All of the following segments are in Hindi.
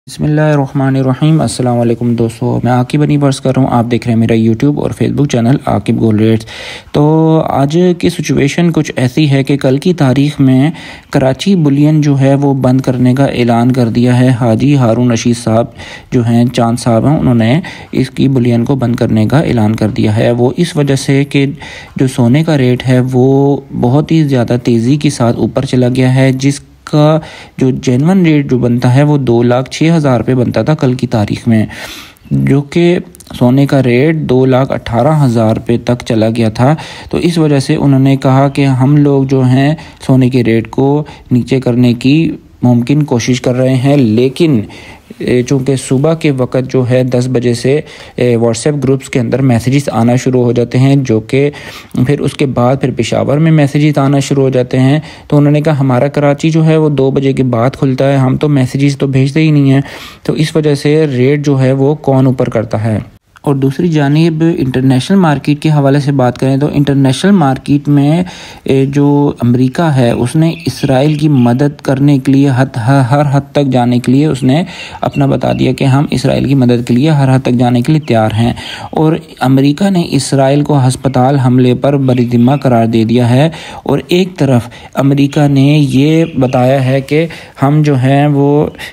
बिस्मिल्लाहिर्रहमानिर्रहीम। अस्सलाम वालेकुम दोस्तों, मैं आकिब बनी वर्स कर रहा हूँ। आप देख रहे हैं मेरा यूट्यूब और Facebook channel Aqib gold rates. तो आज की सिचुएशन कुछ ऐसी है कि कल की तारीख़ में कराची बुलियन जो है वो बंद करने का ऐलान कर दिया है। हाजी हारून रशीद साहब जो हैं, चांद साहब हैं, उन्होंने इसकी बुलियन को बंद करने का ऐलान कर दिया है। वो इस वजह से कि जो सोने का रेट है वो बहुत ही ज़्यादा तेज़ी के साथ ऊपर चला गया है, का जो जेन्युइन रेट जो बनता है वो 2,06,000 रुपये बनता था कल की तारीख में, जो कि सोने का रेट 2,18,000 रुपये तक चला गया था। तो इस वजह से उन्होंने कहा कि हम लोग जो हैं सोने के रेट को नीचे करने की मुमकिन कोशिश कर रहे हैं, लेकिन चूँकि सुबह के वक़्त जो है 10 बजे से व्हाट्सएप ग्रुप्स के अंदर मैसेजेस आना शुरू हो जाते हैं, जो कि फिर उसके बाद फिर पेशावर में मैसेजेस आना शुरू हो जाते हैं। तो उन्होंने कहा हमारा कराची जो है वो 2 बजे के बाद खुलता है, हम तो मैसेजेस तो भेजते ही नहीं हैं। तो इस वजह से रेट जो है वो कौन ऊपर करता है। और दूसरी जानिब इंटरनेशनल मार्केट के हवाले से बात करें तो इंटरनेशनल मार्केट में जो अमेरिका है उसने इसराइल की मदद करने के लिए हर हद तक जाने के लिए उसने अपना बता दिया कि हम इसराइल की मदद के लिए हर हद तक जाने के लिए तैयार हैं। और अमेरिका ने इसराइल को हस्पताल हमले पर बरीदिम्मा करार दे दिया है। और एक तरफ अमेरिका ने ये बताया है कि हम जो है वो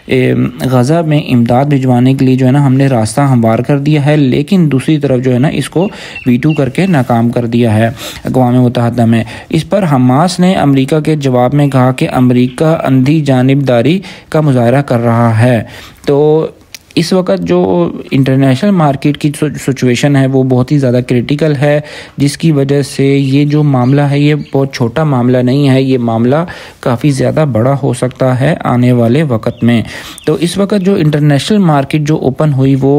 गज़ा में इमदाद भिजवाने के लिए जो है ना हमने रास्ता हमवार कर दिया है, लेकिन दूसरी तरफ जो है ना इसको वीटू करके नाकाम कर दिया है अक़वाम मुत्तहिदा में। इस पर हमास ने अमेरिका के जवाब में कहा कि अमेरिका अंधी जानिबदारी का मुज़ाहरा कर रहा है। तो इस वक्त जो इंटरनेशनल मार्केट की सिचुएशन है वो बहुत ही ज़्यादा क्रिटिकल है, जिसकी वजह से ये जो मामला है ये बहुत छोटा मामला नहीं है, ये मामला काफ़ी ज़्यादा बड़ा हो सकता है आने वाले वक्त में। तो इस वक्त जो इंटरनेशनल मार्केट जो ओपन हुई वो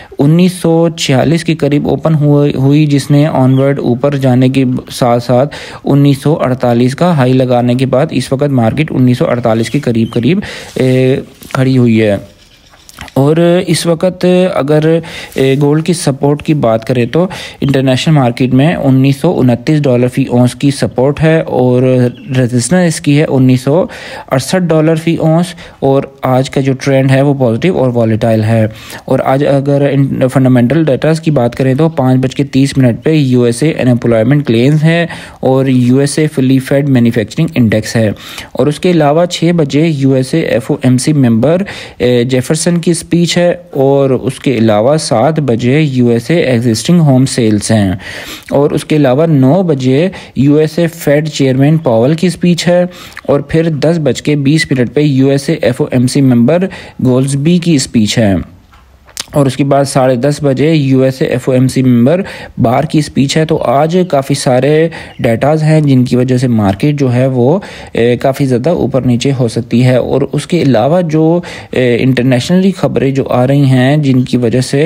1946 के करीब ओपन हुई, जिसने ऑनवर्ड ऊपर जाने के साथ साथ 1948 का हाई लगाने के बाद इस वक्त मार्केट 1948 के करीब खड़ी हुई है। और इस वक्त अगर गोल्ड की सपोर्ट की बात करें तो इंटरनेशनल मार्केट में $1929 फ़ी औंस की सपोर्ट है और रेजिस्टेंस इसकी है $1968 फ़ी औंस। और आज का जो ट्रेंड है वो पॉजिटिव और वॉलेटाइल है। और आज अगर फंडामेंटल डाटास की बात करें तो 5:30 पे USA अनएम्प्लॉयमेंट क्लेम्स है और USA Philly Fed manufacturing index है। और उसके अलावा 6 बजे USA FOMC मेंबर जेफरसन की स्पीच है। और उसके अलावा 7 बजे USA एग्जिस्टिंग होम सेल्स हैं। और उसके अलावा 9 बजे USA फेड चेयरमैन पावेल की स्पीच है। और फिर 10:20 पे USA FOMC मेंबर गोल्सबी की स्पीच है। और उसके बाद 10:30 बजे USA FOMC मेंबर बार की स्पीच है। तो आज काफ़ी सारे डाटाज हैं जिनकी वजह से मार्केट जो है वो काफ़ी ज़्यादा ऊपर नीचे हो सकती है। और उसके अलावा जो इंटरनेशनली ख़बरें जो आ रही हैं जिनकी वजह से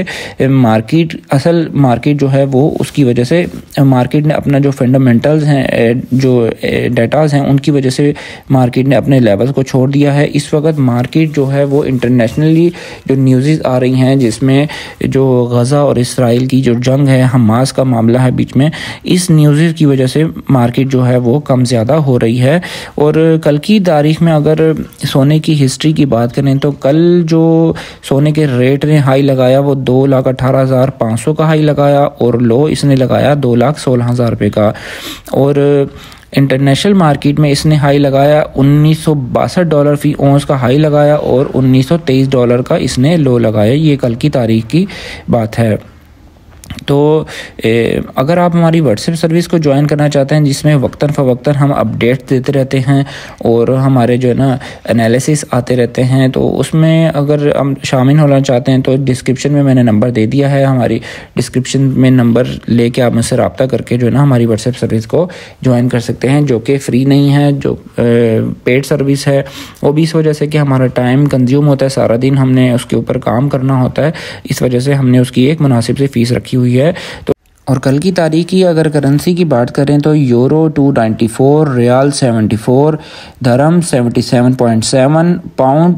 असल मार्केट जो है वो उसकी वजह से मार्केट ने अपना जो फंडामेंटल्स हैं जो डाटाज हैं उनकी वजह से मार्केट ने अपने लेवल्स को छोड़ दिया है। इस वक्त मार्केट जो है वो इंटरनेशनली जो न्यूज़ आ रही हैं जिसमें जो गज़ा और इसराइल की जो जंग है, हमास का मामला है बीच में, इस न्यूज़ की वजह से मार्केट जो है वो कम ज़्यादा हो रही है। और कल की तारीख में अगर सोने की हिस्ट्री की बात करें तो कल जो सोने के रेट ने हाई लगाया वो 2,18,500 का हाई लगाया और लो इसने लगाया 2,16,000 रुपये का। और इंटरनेशनल मार्केट में इसने हाई लगाया $1962 फ़ी औंस का हाई लगाया और $1923 का इसने लो लगाया। ये कल की तारीख की बात है। तो अगर आप हमारी व्हाट्सएप सर्विस को ज्वाइन करना चाहते हैं जिसमें वक्तन फ़वक्तन हम अपडेट देते रहते हैं और हमारे जो है ना एनालिसिस आते रहते हैं, तो उसमें अगर हम शामिल होना चाहते हैं तो डिस्क्रिप्शन में मैंने नंबर दे दिया है। हमारी डिस्क्रिप्शन में नंबर लेके आप मुझसे रब्ता करके जो है ना हमारी व्हाट्सएप सर्विस को ज्वाइन कर सकते हैं, जो कि फ्री नहीं है, जो पेड सर्विस है। वो भी इस वजह से कि हमारा टाइम कंज्यूम होता है, सारा दिन हमने उसके ऊपर काम करना होता है, इस वजह से हमने उसकी एक मुनासिब से फ़ीस रखी हुई है। तो और कल की तारीख की अगर करेंसी की बात करें तो यूरो 294, रियाल 74, धर्म 77.7, पाउंड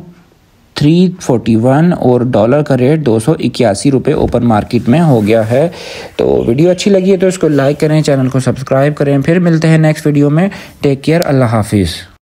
341 और डॉलर का रेट 281 रुपये ओपन मार्केट में हो गया है। तो वीडियो अच्छी लगी है तो इसको लाइक करें, चैनल को सब्सक्राइब करें। फिर मिलते हैं नेक्स्ट वीडियो में। टेक केयर, अल्लाह हाफिज़।